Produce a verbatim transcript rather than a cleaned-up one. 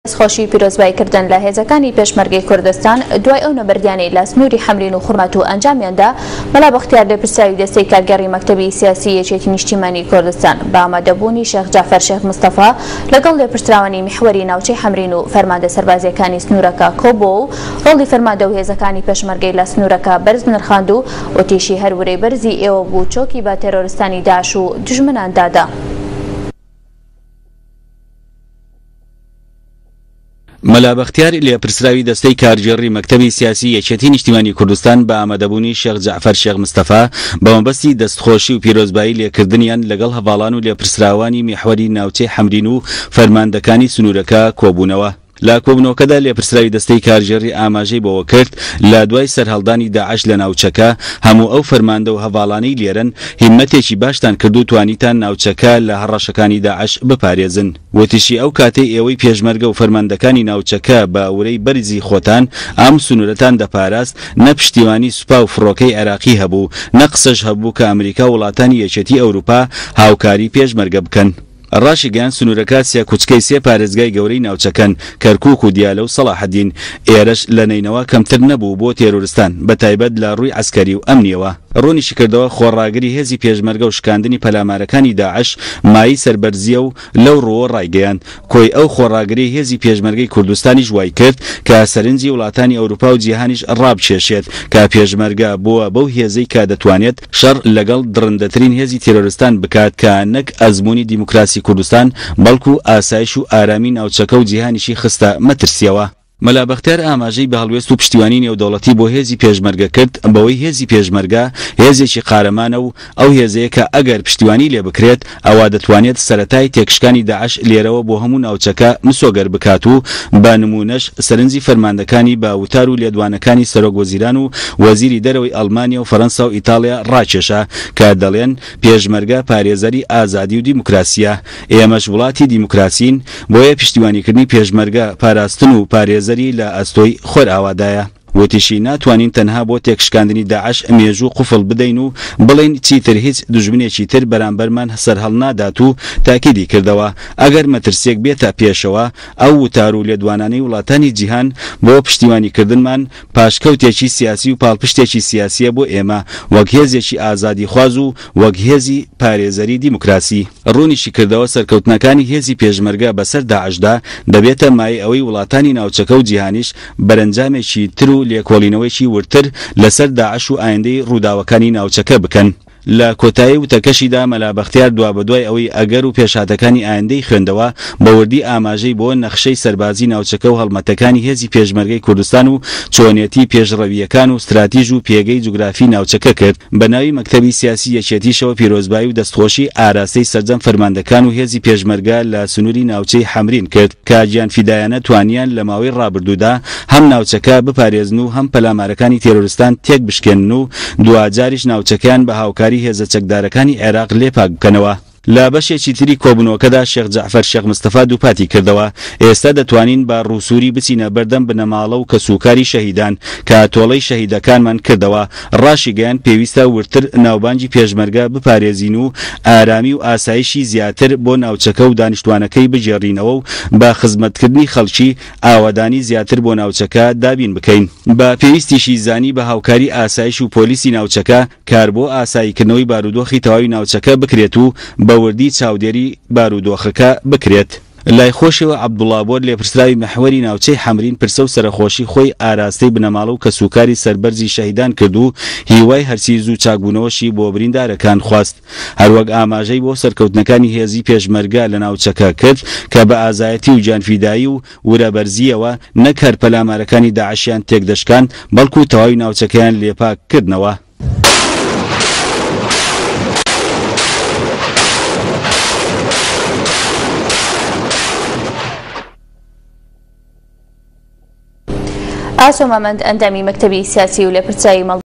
خۆشی پیرۆزباییکردن لە هێزەکانی پێشمەرگەی کوردستان دوای ئەو نەبەردیانەی لە سنووری حەمرین و خوڕمات و ئەنجامیاندا مەلا بەختیار لێپرسراوی دەستەی کارگەڕی مەکتەبی سیاسی یەکێتی نیشتیمانی کوردستان بە ئامادەبوونی شێخ جعفەر شێخ مستەفا لەگەڵ لێپرسراوانی میحوەری ناوچەی حەمرین و فەرماندە سەربازیەکانی سنوورەکە کۆبووە و ڕۆڵی فەرماندە و هێزەکانی پێشمەرگەی لە سنوورەکە بەرز نرخاند و وتیشی هەرورەی بەرزی ئێوە بوو چۆکی بە تێرۆریستانی داعش و دژمنان دادا. مەلا بەختیار لێپرسراوی دەستەی کارگێڕی مەکتەبی سیاسی یەکێتی نیشتیمانی کوردستان بە ئامادەبوونی شێخ جعفەر شێخ مستەفا بە مەبەستی دەستخۆشی و پیرۆزبایی لێکردنیان لەگەڵ هەڤاڵان و لێپرسراوانی میحوەری ناوچەی حەمرین و فەرماندەکانی سنوورەکە کۆبوونەوە. لا کۆبنەوەکەدا لێپرسراوی دەستەی کارگێڕی ئاماژەی بەوە کرد لە دوای سەرهەڵدانی داعش لە ناوچەکە هەموو ئەو فەرماندە و هەڤاڵانەی لێرن هیممەتێکی باشتان کرد و توانیتان ناوچەکە لە هەڕەشەکانی داعش بپارێزن. وتیشی ئەو کاتەی ئێوەی پێشمەرگە و فەرماندەکانی ناوچەکە بە ئەورەی بەرزی خۆتان ئام سنوورەتان دەپاراست، نە پشتیوانی سوپا و فڕۆکەی عێراقی هەبوو، نە قسەش هەبوو کە ئەمریکا وڵاتانی یەکێتی ئەوروپا هاوکاری پێشمەرگە بکەن. ڕاشی گەیان سنوورەکە سێ کوچکەی سێ پارێزگای گەورەی ناوچەکەن کەرکووک و دیالە و سەڵاحەدین ئێرەش لە نینەوە کەمتر نەبوو بۆ تێرۆریستان بە تایبەت لە ڕووی عەسکەری و ئەمنیەوە. ڕوونیشی کردەوە خۆڕاگری هێزی پێشمەرگە و شکاندنی پەلامارەکانی داعش مای سەربەرزیە و لەو ڕۆوە ڕایگەیان کۆی ئەو خۆڕاگری هێزی پێشمەرگەی کوردستانیش وای کرد کە سەرنجی وڵاتانی ئەوروپا و جیهانیش ڕابچێشێت کە پێشمەرگە بووە بەو هێزەی کە دەتوانێت شەڕ لەگەڵ درڕندەترین هێزی تێرۆریستان بکات کە نەک ئەزموونی دیموکراسی کوردستان بەڵکو ئاسایش و ئارامی ناوچەکە و جیهانیشی خستە مەترسیەوە. مەلا بەختیار ئاماژەی بە هەڵوێست و پشتیوانی نێودەوڵەتی بۆ هێزی پێشمەرگە کرد بەوەی هێزی پێشمەرگە هێزێکی قارەمانە و ئەو هێزەیە کە ئەگەر پشتیوانی لێ بکرێت ئەوا دەتوانێت سەرەتای تێکشکانی داعش لێرەوە بۆ هەموو ناوچەکە مسۆگەر بکات و بە نمونەش سەرنجی فەرماندەکانی بە وتار و لێدوانەکانی سەرۆک وەزیران و وەزیری دەرەوەی ئەڵمانیا و فەڕەنسا و ئیتاڵیا ڕاکێشا کە دەڵێن پێشمەرگە پارێزەری ئازادی و دیموکراسیە. ئێمەش وڵاتی دیموکراسین بۆیە پشتیوانیکردنی پێشمەرگە پاراستن و پارێز لە ئەستۆی خۆر ئاوادایە. وتیشی ناتوانین تەنها بۆ تێکشکاندنی داعش مێژوو قوفڵ بدەین و بڵین چیتر هیچ دژمنێکی تر بەرامبەرمان سەرهەڵ نادات و تاکیدی کردەوە ئەگەر مەترسێک بێتە پێشەوە ئەو وتار و لێدوانانەی وڵاتانی جیهان بۆ پشتیوانیکردنمان پاشکەوتێکی سیاسی و پاڵپشتێکی سیاسیە بۆ ئێمە وەک هێزێکی ئازادی خواز و وەک هێزی پارێزەری دیموکراسی. ڕوونیشی کردەوە سەرکەوتنەکانی هێزی پێشمەرگە بەسەر داعشدا دەبێتە مای ئەوەی وڵاتانی ناوچەکە و جیهانیش بەرەنجامێکی تر و لێکۆڵینەوەیکی ورتر لەسەر داعش و ئایندەی ڕووداوەکانی ناوچەکە بکەن. لە کۆتایی وتەکەشیدا مەلا بەختیار دوا بەدوای ئەوەی ئەگەر و پێشهاتەکانی ئایندەی خوێندەوە بەوردی ئاماژەی بۆ نەخشەی سەربازی ناوچەکە و هەڵمەتەکانی هێزی پێشمەرگەی کوردستان و چۆنیەتی پێشڕەویەکان و استراتیژ و پێگەی جوگرافی ناوچەکە کرد بە ناوی مەکتەبی سیاسی یەکێتیشەوە پیرۆزبایی و دەستخۆشی ئاراستەی سەرجەم فەرماندەکان و هێزی پێشمەرگە لە سنووری ناوچەی حەمرین کرد کە گیانفیدایانە توانیان لە ماوەی ڕابردوودا هەم ناوچەکە بپارێزن و هەم پەلامارەکانی تێرۆریستان تێک بشکێنن و دوجاریش ناوچەکەیان بە هاوکاری هێزە چەکدارەکانی عێراق لێپاک بکەنەوە. لە بەشێکی تری کۆبنەوەکەدا شێخ جعفەر شێخ مستەفا دووپاتی کردەوە ئێستا دەتوانین بە ڕووسوری بچینە بەردەم بنەماڵە و کەسوکاری شەهیدان کە تۆڵەی شەهیدەکانمان کردەوە. ڕاشی گەیان پێویستە ورتر ناوبانجی پێشمەرگە بپارێزین و ئارامی و ئاسایشی زیاتر بۆ ناوچەکە و دانیشتوانەکەی بجێڕینەوە و بە خزمەتکردنی خەڵکی ئاوادانی زیاتر بۆ ناوچەکە دابین بکەین. بە پێویستیشی زانی بە هاوکاری ئاسایش و پۆلیسی ناوچەکە کار بۆ ئاساییکردنەوەی بارودۆخی تەواوی ناوچەکە بکرێت و بەوردی چاودێری بارودۆخەکە بکرێت. لای خۆشەوە عەبدوڵڵا بۆر لێپرسراوی مەحوەری ناوچەی حەمرین پرسە و سەرخۆشی خۆی ئاراستەی بنەماڵە و کەسوکاری سەربەرزی شەهیدان کرد و هیوای هەرسیز و چاکبوونەوەشی بۆ بریندارەکان خواست. هەروەک ئاماژەی بۆ سەرکەوتنەکانی هێزی پێشمەرگە لە ناوچەکە کرد کە بە ئازایەتی و جانفیدایی و ورەبەرزیەوە نەک هەر پەلامارەکانی داعشیان تێکدەشکان بەڵکو تەواوی ناوچەکەیان لێپاکردنەوە. ئاسۆ مامەند ئەندامی مەکتەبی سیاسی و لێپرسایی